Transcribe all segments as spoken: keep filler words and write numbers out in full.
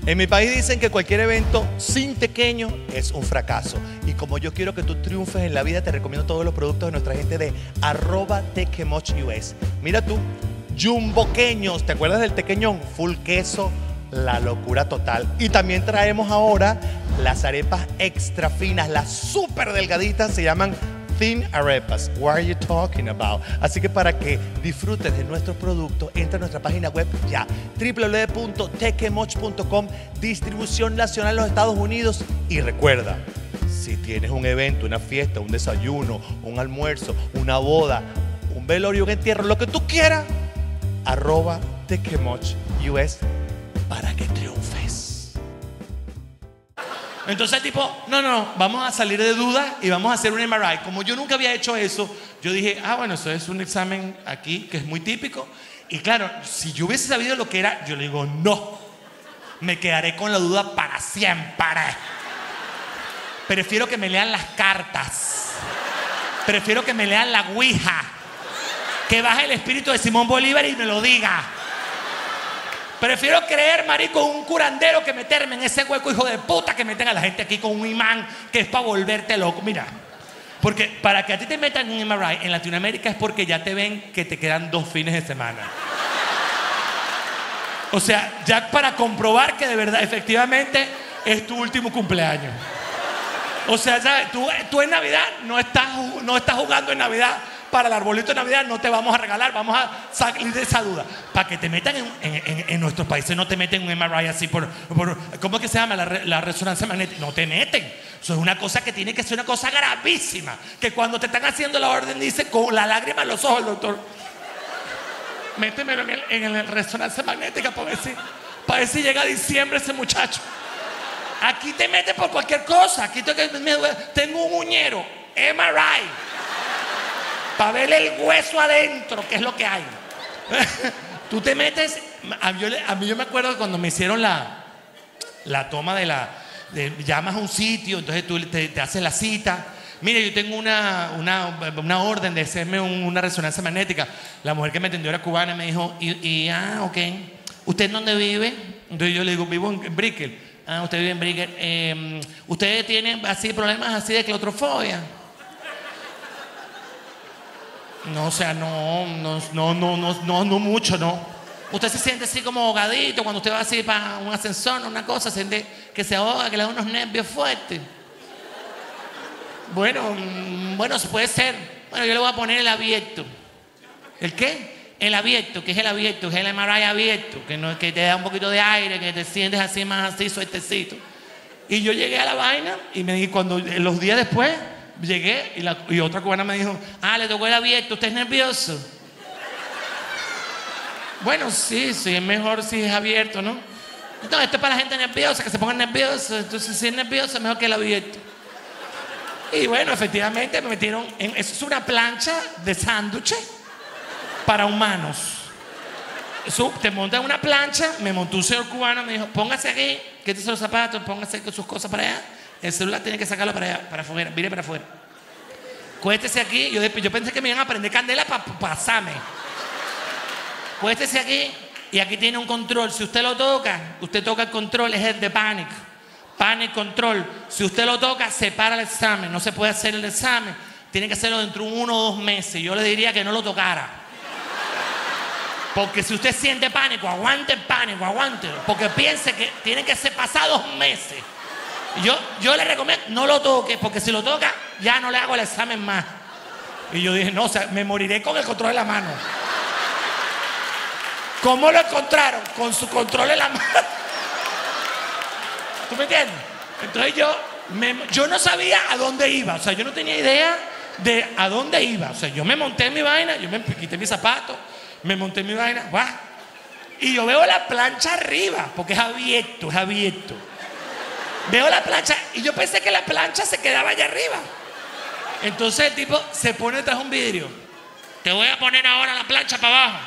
En mi país dicen que cualquier evento sin tequeño es un fracaso. Y como yo quiero que tú triunfes en la vida, te recomiendo todos los productos de nuestra gente de arroba tequemochus. Mira tú, jumboqueños, ¿te acuerdas del tequeñón? Full queso, la locura total. Y también traemos ahora las arepas extra finas, las súper delgaditas, se llaman Thin Arepas. What are you talking about? Así que para que disfrutes de nuestros productos, entra a nuestra página web ya, doble u doble u doble u punto tequemoch punto com, distribución nacional en los Estados Unidos. Y recuerda, si tienes un evento, una fiesta, un desayuno, un almuerzo, una boda, un velorio, un entierro, lo que tú quieras, arroba tequemochus para que triunfes. Entonces el tipo, no, no, vamos a salir de duda y vamos a hacer un M R I. Como yo nunca había hecho eso, yo dije, ah, bueno, eso es un examen aquí que es muy típico. Y claro, si yo hubiese sabido lo que era, yo le digo, no, me quedaré con la duda para siempre. Prefiero que me lean las cartas. Prefiero que me lean la ouija. Que baje el espíritu de Simón Bolívar y me lo diga. Prefiero creer, marico, un curandero que meterme en ese hueco, hijo de puta, que meten a la gente aquí con un imán que es para volverte loco. Mira, porque para que a ti te metan un M R I en Latinoamérica es porque ya te ven que te quedan dos fines de semana. O sea, ya para comprobar que de verdad, efectivamente, es tu último cumpleaños. O sea, ya, tú, tú en Navidad no estás, no estás jugando en Navidad. Para el arbolito de Navidad no te vamos a regalar, vamos a salir de esa duda. Para que te metan en, en, en, en nuestros países, no te meten un M R I así por, por ¿cómo es que se llama? La, re, la resonancia magnética. No te meten. Eso es una cosa que tiene que ser una cosa gravísima. Que cuando te están haciendo la orden dice con la lágrima en los ojos el doctor, métemelo en, el, en la resonancia magnética para ver si, para ver si llega a diciembre ese muchacho. Aquí te meten por cualquier cosa. Aquí tengo un uñero, M R I. Para ver el hueso adentro, que es lo que hay. Tú te metes. A mí, yo, a mí yo me acuerdo que cuando me hicieron la, la toma de la. De, llamas a un sitio, entonces tú te, te haces la cita. Mire, yo tengo una, una, una orden de hacerme un, una resonancia magnética. La mujer que me atendió era cubana y me dijo, y, y ah, ok. ¿Usted en dónde vive? Entonces yo le digo, vivo en, en Brickell. Ah, usted vive en Brickell. Eh, ¿Usted tiene así problemas así de claustrofobia? No, o sea, no, no, no, no, no, no, no mucho, no. Usted se siente así como ahogadito cuando usted va así para un ascensor, una cosa, siente que se ahoga, que le da unos nervios fuertes. Bueno, bueno, puede ser. Bueno, yo le voy a poner el abierto. ¿El qué? El abierto, que es el abierto, que es el M R I abierto, que, no, que te da un poquito de aire, que te sientes así más así, sueltecito. Y yo llegué a la vaina y me di, cuando los días después llegué y, la, y otra cubana me dijo, ah, le tocó el abierto, ¿usted es nervioso? Bueno, sí, sí, es mejor si es abierto, ¿no? No, esto es para la gente nerviosa, que se pongan nerviosos. Entonces, si es nervioso, es mejor que el abierto. Y bueno, efectivamente me metieron en, eso es una plancha de sándwiches para humanos. Eso, te montan una plancha, me montó un señor cubano, me dijo, póngase aquí, quítese los zapatos, póngase con sus cosas para allá. El celular tiene que sacarlo para allá, para afuera, mire para afuera. Cuéstese aquí. Yo, yo pensé que me iban a prender candela para pa pasarme. Cuéstese aquí y aquí tiene un control. Si usted lo toca, usted toca el control, es el de Panic. Panic Control. Si usted lo toca, se para el examen. No se puede hacer el examen. Tiene que hacerlo dentro de uno o dos meses. Yo le diría que no lo tocara. Porque si usted siente pánico, aguante el pánico, aguántelo. Porque piense que tiene que ser pasados meses. Yo, yo le recomiendo, no lo toque, porque si lo toca, ya no le hago el examen más. Y yo dije, no, o sea, me moriré con el control en la mano. ¿Cómo lo encontraron? Con su control en la mano. ¿Tú me entiendes? Entonces yo, me, yo no sabía a dónde iba. O sea, yo no tenía idea de a dónde iba. O sea, yo me monté en mi vaina, yo me quité mis zapatos, me monté en mi vaina, ¡guau! Y yo veo la plancha arriba, porque es abierto, es abierto. Veo la plancha y yo pensé que la plancha se quedaba allá arriba. Entonces el tipo se pone tras un vidrio. Te voy a poner ahora la plancha para abajo.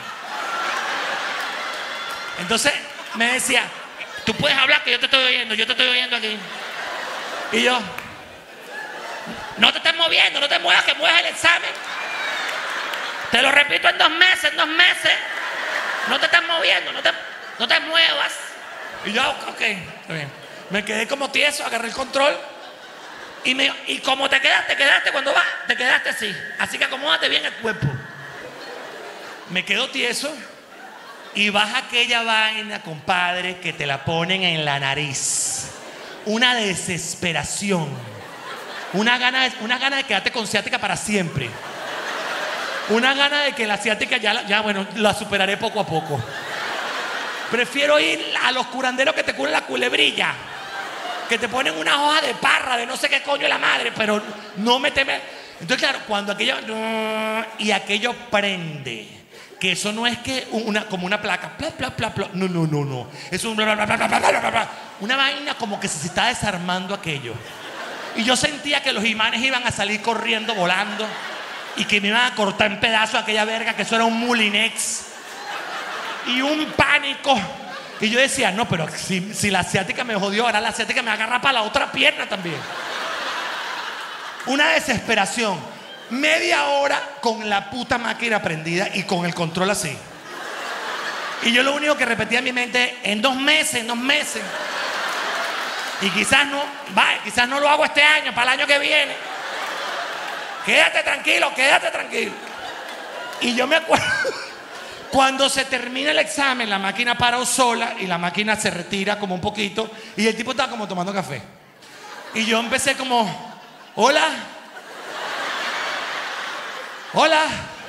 Entonces me decía, tú puedes hablar que yo te estoy oyendo, yo te estoy oyendo aquí. Y yo, no te estés moviendo, no te muevas, que muevas el examen. Te lo repito en dos meses, en dos meses. No te estás moviendo, no te, no te muevas. Y yo, ok, está bien. Me quedé como tieso, agarré el control. Y, me, y como te quedaste, te quedaste cuando vas, te quedaste así. Así que acomódate bien el cuerpo. Me quedo tieso. Y baja aquella vaina, compadre, que te la ponen en la nariz. Una desesperación. Una gana de, una gana de quedarte con ciática para siempre. Una gana de que la ciática ya, ya, bueno, la superaré poco a poco. Prefiero ir a los curanderos que te curan la culebrilla, que te ponen una hoja de parra de no sé qué coño de la madre, pero no me teme. Entonces, claro, cuando aquello... Y aquello prende. Que eso no es que una, como una placa. Pla, pla, pla, pla. No, no, no, no. Es un... Bla, bla, bla, bla, bla, bla, bla, bla. Una vaina como que se está desarmando aquello. Y yo sentía que los imanes iban a salir corriendo, volando. Y que me iban a cortar en pedazos aquella verga, que eso era un Mulinex. Y un pánico. Y yo decía, no, pero si, si la asiática me jodió, ahora la asiática me agarra para la otra pierna también. Una desesperación. Media hora con la puta máquina prendida y con el control así. Y yo lo único que repetía en mi mente, en dos meses, en dos meses. Y quizás no, vaya, quizás no lo hago este año, para el año que viene. Quédate tranquilo, quédate tranquilo. Y yo me acuerdo, cuando se termina el examen, la máquina paró sola y la máquina se retira como un poquito y el tipo estaba como tomando café. Y yo empecé como, hola, hola.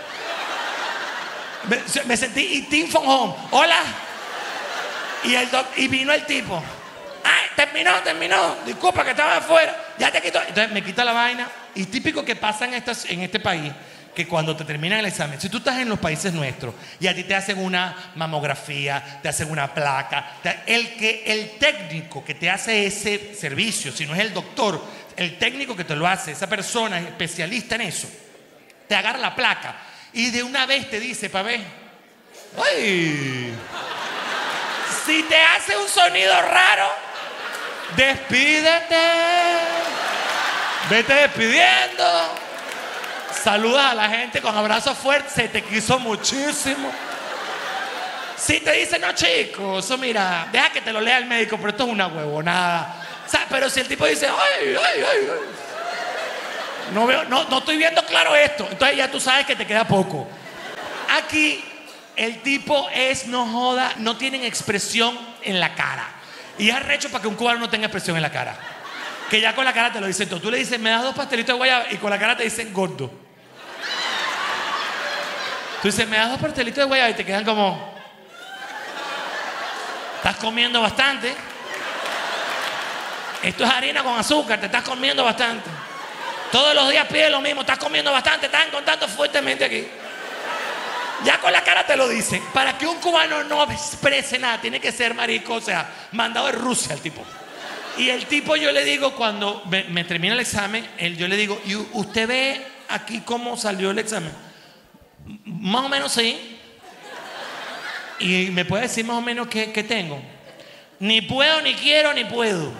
Me, me sentí Itin from home, hola. Y, el doc, y vino el tipo. Ay, terminó, terminó. Disculpa que estaba afuera. Ya te quito. Entonces me quita la vaina. Y típico que pasa en, estas, en este país, que cuando te terminan el examen, si tú estás en los países nuestros y a ti te hacen una mamografía, te hacen una placa, te, el, que, el técnico que te hace ese servicio, si no es el doctor, el técnico que te lo hace, esa persona especialista en eso, te agarra la placa y de una vez te dice, pa' ver, ¡ay! Si te hace un sonido raro, despídete. Vete despidiendo. Saludas a la gente con abrazos fuertes. Se te quiso muchísimo. Si te dice, no, chico, eso mira, deja que te lo lea el médico, pero esto es una huevonada. O sea, pero si el tipo dice, ay, ay, ay, ay. No veo, no, no estoy viendo claro esto. Entonces ya tú sabes que te queda poco. Aquí el tipo es, no joda, no tienen expresión en la cara. Y es arrecho para que un cubano no tenga expresión en la cara. Que ya con la cara te lo dicen todo. Tú le dices, me das dos pastelitos de guayaba y con la cara te dicen gordo. Tú dices, me das dos pastelitos de guayaba y te quedan como, estás comiendo bastante. Esto es harina con azúcar, te estás comiendo bastante. Todos los días pides lo mismo, estás comiendo bastante, están contando fuertemente aquí. Ya con la cara te lo dicen. Para que un cubano no exprese nada, tiene que ser marico, o sea, mandado de Rusia el tipo. Y el tipo, yo le digo, cuando me, me termina el examen, él, yo le digo, ¿y usted ve aquí cómo salió el examen? Más o menos sí. Y me puede decir más o menos qué, qué tengo. Ni puedo, ni quiero, ni puedo.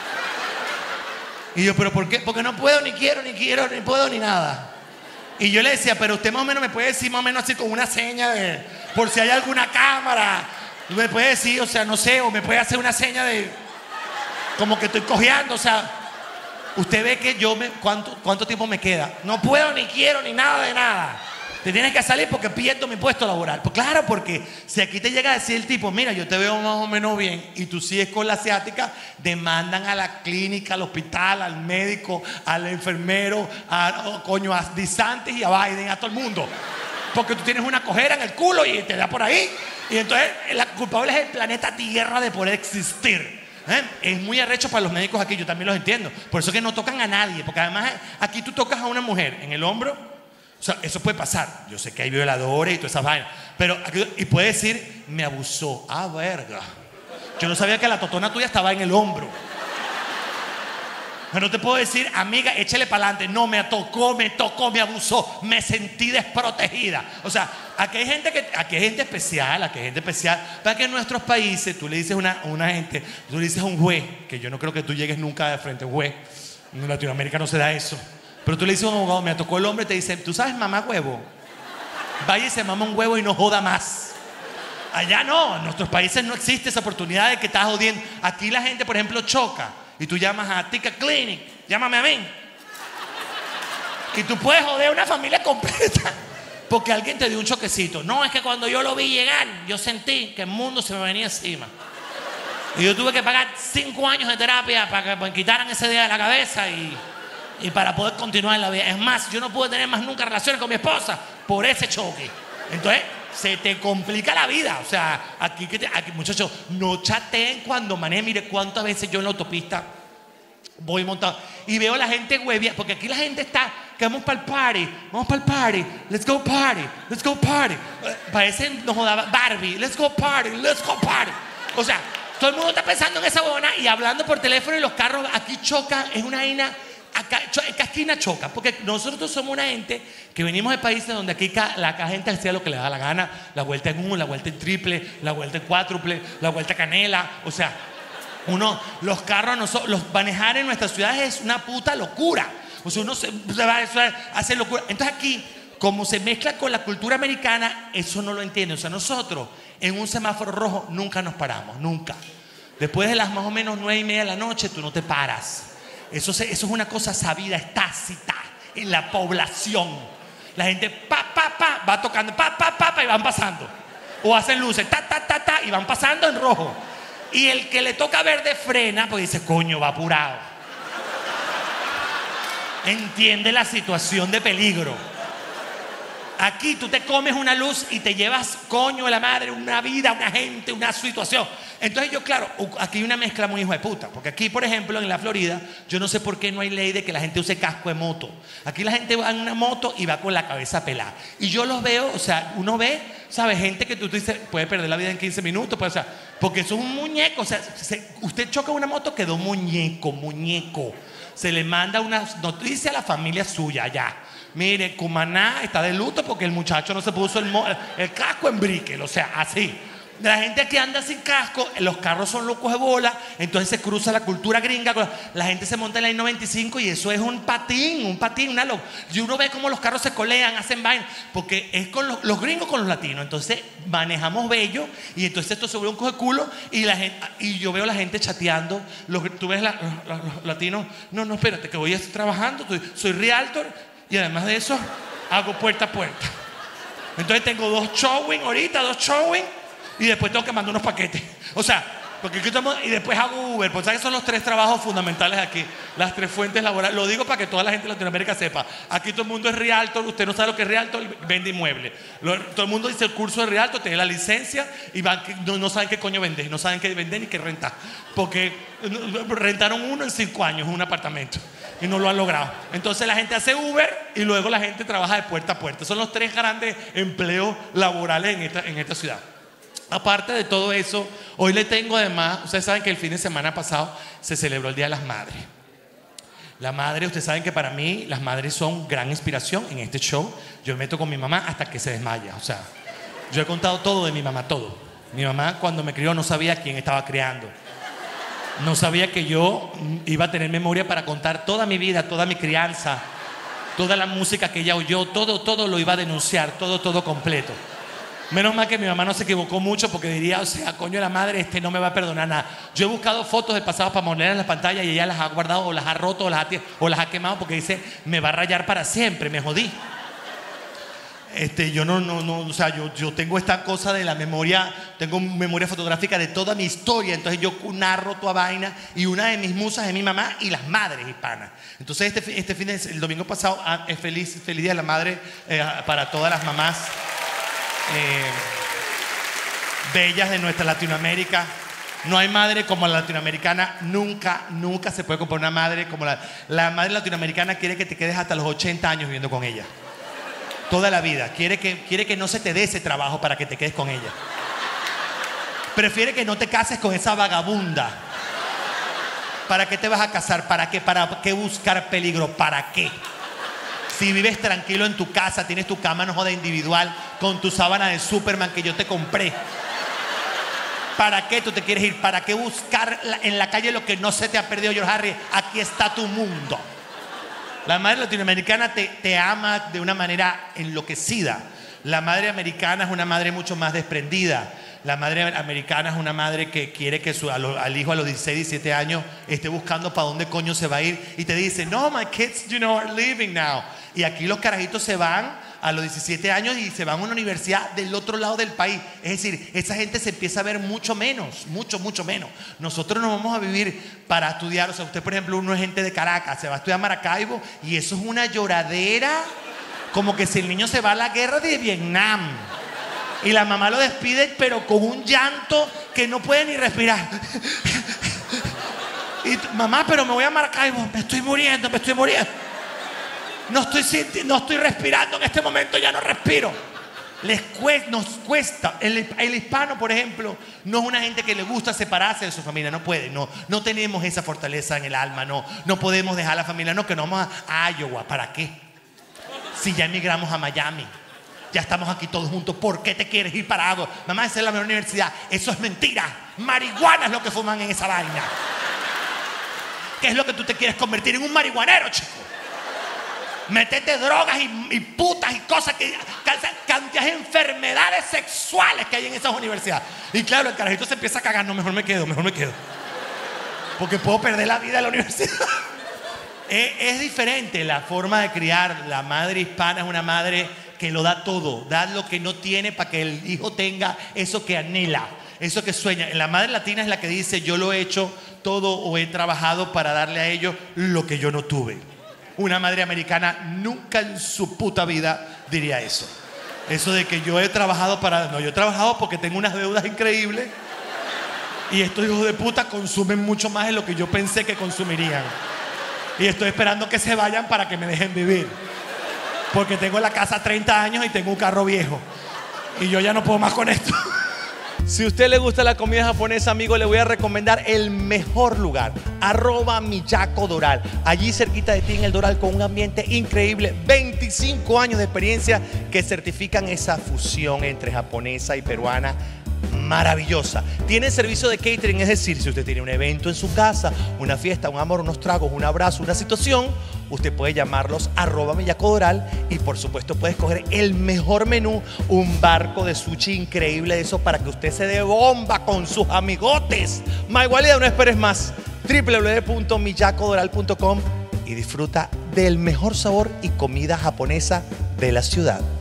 Y yo, ¿pero por qué? Porque no puedo, ni quiero, ni quiero, ni puedo, ni nada. Y yo le decía, pero usted más o menos me puede decir más o menos así con una seña de, por si hay alguna cámara. Me puede decir, o sea, no sé, o me puede hacer una seña de, como que estoy cojeando, o sea, usted ve que yo, me, ¿cuánto, cuánto tiempo me queda? No puedo, ni quiero, ni nada de nada. Te tienes que salir porque pierdo mi puesto laboral. Pues claro, porque si aquí te llega a decir el tipo, mira, yo te veo más o menos bien y tú sigues con la asiática, demandan a la clínica, al hospital, al médico, al enfermero, a, oh, coño, a Disantes y a Biden, a todo el mundo. Porque tú tienes una cojera en el culo y te da por ahí. Y entonces la culpable es el planeta Tierra de poder existir. ¿Eh? Es muy arrecho para los médicos aquí, yo también los entiendo. Por eso que no tocan a nadie, porque además aquí tú tocas a una mujer en el hombro. O sea, eso puede pasar. Yo sé que hay violadores y todas esas vainas. Pero, y puede decir, me abusó. Ah, verga. Yo no sabía que la totona tuya estaba en el hombro. Pero no te puedo decir, amiga, échale para adelante. No, me tocó, me tocó, me abusó. Me sentí desprotegida. O sea, aquí hay gente, que, aquí hay gente especial, aquí hay gente especial. Para que en nuestros países, tú le dices a una, una gente, tú le dices a un juez, que yo no creo que tú llegues nunca de frente a un juez. En Latinoamérica no se da eso. Pero tú le dices a un abogado, me tocó el hombre, te dice, ¿tú sabes mamá huevo? Vaya y se mama un huevo y no joda más. Allá no, en nuestros países no existe esa oportunidad de que estás jodiendo. Aquí la gente, por ejemplo, choca y tú llamas a Tica Clinic, llámame a mí. Y tú puedes joder a una familia completa porque alguien te dio un choquecito. No, es que cuando yo lo vi llegar, yo sentí que el mundo se me venía encima. Y yo tuve que pagar cinco años de terapia para que me quitaran ese día de la cabeza y, y para poder continuar en la vida. Es más, yo no pude tener más nunca relaciones con mi esposa por ese choque. Entonces, se te complica la vida. O sea, aquí, que te, aquí muchachos, no chateen cuando manejen. Mire cuántas veces yo en la autopista voy montado y veo a la gente huevia, porque aquí la gente está, que vamos para el party, vamos para el party, let's go party, let's go party. Parece, nos jodaba Barbie, let's go party, let's go party. O sea, todo el mundo está pensando en esa buena y hablando por teléfono y los carros aquí chocan, es una vaina, acá, acá esquina choca, porque nosotros somos una gente que venimos de países donde aquí la gente hacía lo que le da la gana, la vuelta en uno, la vuelta en triple, la vuelta en cuádruple, la vuelta canela, o sea, uno, los carros, nosotros, los manejar en nuestras ciudades es una puta locura. O sea, uno se, se va a hacer locura. Entonces aquí, como se mezcla con la cultura americana, eso no lo entiende. O sea, nosotros en un semáforo rojo nunca nos paramos, nunca. Después de las más o menos nueve y media de la noche, tú no te paras. Eso, se, eso es una cosa sabida, es tácita en la población. La gente pa, pa, pa, va tocando, pa, pa, pa, pa, y van pasando. O hacen luces, ta, ta, ta, ta, y van pasando en rojo. Y el que le toca verde frena, pues dice, coño, va apurado. Entiende la situación de peligro. Aquí tú te comes una luz y te llevas, coño de la madre, una vida, una gente, una situación. Entonces yo, claro, aquí hay una mezcla muy hijo de puta. Porque aquí, por ejemplo, en la Florida, yo no sé por qué no hay ley de que la gente use casco de moto. Aquí la gente va en una moto y va con la cabeza pelada. Y yo los veo, o sea, uno ve, ¿sabes? Gente que tú, tú dices, puede perder la vida en quince minutos, pues, o sea, porque eso es un muñeco. O sea, se, usted choca una moto, quedó muñeco, muñeco. Se le manda una noticia a la familia suya ya. Mire, Cumaná está de luto porque el muchacho no se puso el, el casco en Brickell, o sea, así. La gente que anda sin casco, los carros son locos de bola, entonces se cruza la cultura gringa, la gente se monta en la I noventa y cinco y eso es un patín, un patín, una loca. Y uno ve cómo los carros se colean, hacen vaina, porque es con los, los gringos con los latinos, entonces manejamos bello y entonces esto se vuelve un coge culo y, la gente, y yo veo a la gente chateando, los, tú ves la, los, los latinos, no, no, espérate, que voy a estar trabajando, soy, soy realtor y además de eso hago puerta a puerta. Entonces tengo dos showing ahorita, dos showing. Y después tengo que mandar unos paquetes. O sea, porque aquí estamos, y después hago Uber. Porque ¿sabes? Son los tres trabajos fundamentales aquí. Las tres fuentes laborales. Lo digo para que toda la gente de Latinoamérica sepa. Aquí todo el mundo es realtor. Usted no sabe lo que es realtor, vende inmuebles. Lo, todo el mundo dice el curso de realtor, tiene la licencia y van, no, no saben qué coño vender. No saben qué vender ni qué rentar. Porque rentaron uno en cinco años, un apartamento. Y no lo han logrado. Entonces la gente hace Uber y luego la gente trabaja de puerta a puerta. Son los tres grandes empleos laborales en esta, en esta ciudad. Aparte de todo eso, hoy le tengo además, ustedes saben que el fin de semana pasado se celebró el Día de las Madres. La madre, ustedes saben que para mí las madres son gran inspiración en este show. Yo me meto con mi mamá hasta que se desmaya. O sea, yo he contado todo de mi mamá, todo. Mi mamá cuando me crió no sabía quién estaba criando. No sabía que yo iba a tener memoria para contar toda mi vida, toda mi crianza, toda la música que ella oyó, todo, todo lo iba a denunciar, todo, todo completo. Menos mal que mi mamá no se equivocó mucho porque diría, o sea, coño de la madre, este no me va a perdonar nada. Yo he buscado fotos del pasado para poner en la pantalla y ella las ha guardado o las ha roto o las ha, o las ha quemado porque dice, me va a rayar para siempre, me jodí. Este, yo no, no, no, o sea, yo, yo tengo esta cosa de la memoria, tengo memoria fotográfica de toda mi historia, entonces yo narro toda vaina y una de mis musas es mi mamá y las madres hispanas. Entonces este, este fin de, el domingo pasado es feliz, feliz Día de la Madre eh, para todas las mamás. Eh, bellas de nuestra Latinoamérica. No hay madre como la latinoamericana. Nunca, nunca se puede comprar una madre como la... La madre latinoamericana quiere que te quedes hasta los ochenta años viviendo con ella. Toda la vida. Quiere que, quiere que no se te dé ese trabajo para que te quedes con ella. Prefiere que no te cases con esa vagabunda. ¿Para qué te vas a casar? ¿Para qué? ¿Para qué buscar peligro? ¿Para qué? Si vives tranquilo en tu casa, tienes tu cama no joda individual con tu sábana de Superman que yo te compré. ¿Para qué tú te quieres ir? ¿Para qué buscar en la calle lo que no se te ha perdido, George Harry? Aquí está tu mundo. La madre latinoamericana te, te ama de una manera enloquecida. La madre americana es una madre mucho más desprendida. La madre americana es una madre que quiere que su, al hijo a los dieciséis, diecisiete años esté buscando para dónde coño se va a ir y te dice, no, my kids, you know, are leaving now. Y aquí los carajitos se van a los diecisiete años y se van a una universidad del otro lado del país. Es decir, esa gente se empieza a ver mucho menos, mucho, mucho menos. Nosotros nos vamos a vivir para estudiar. O sea, usted, por ejemplo, uno es gente de Caracas, se va a estudiar a Maracaibo y eso es una lloradera, como que si el niño se va a la guerra de Vietnam. Y la mamá lo despide, pero con un llanto que no puede ni respirar. Y mamá, pero me voy a Maracaibo, me estoy muriendo, me estoy muriendo. No estoy, no estoy respirando en este momento, ya no respiro. Les cuesta, nos cuesta. El, el hispano, por ejemplo, no es una gente que le gusta separarse de su familia, no puede, no, no tenemos esa fortaleza en el alma, no, no podemos dejar la familia, no, que no vamos a, a Iowa, ¿para qué? Si ya emigramos a Miami. Ya estamos aquí todos juntos. ¿Por qué te quieres ir para algo? Mamá, esa es la mejor universidad. Eso es mentira. Marihuana es lo que fuman en esa vaina. ¿Qué es lo que tú te quieres convertir en un marihuanero, chico? Metete drogas y, y putas y cosas que... Cantidad de enfermedades sexuales que hay en esas universidades. Y claro, el carajito se empieza a cagar. No, mejor me quedo, mejor me quedo. Porque puedo perder la vida en la universidad. es, es diferente la forma de criar. La madre hispana es una madre que lo da todo, da lo que no tiene para que el hijo tenga eso que anhela, eso que sueña. La madre latina es la que dice, yo lo he hecho todo o he trabajado para darle a ellos lo que yo no tuve. Una madre americana nunca en su puta vida diría eso. Eso de que yo he trabajado para... No, yo he trabajado porque tengo unas deudas increíbles y estos hijos de puta consumen mucho más de lo que yo pensé que consumirían. Y estoy esperando que se vayan para que me dejen vivir. Porque tengo la casa treinta años y tengo un carro viejo. Y yo ya no puedo más con esto. Si a usted le gusta la comida japonesa, amigo, le voy a recomendar el mejor lugar. Arroba Miyako Doral. Allí cerquita de ti en el Doral, con un ambiente increíble. veinticinco años de experiencia que certifican esa fusión entre japonesa y peruana. Maravillosa. Tiene servicio de catering, es decir, si usted tiene un evento en su casa, una fiesta, un amor, unos tragos, un abrazo, una situación, usted puede llamarlos arroba Miyako Doral y por supuesto puede escoger el mejor menú, un barco de sushi increíble de eso para que usted se dé bomba con sus amigotes. Maigualida, no esperes más. doble u doble u doble u punto miyako doral punto com y disfruta del mejor sabor y comida japonesa de la ciudad.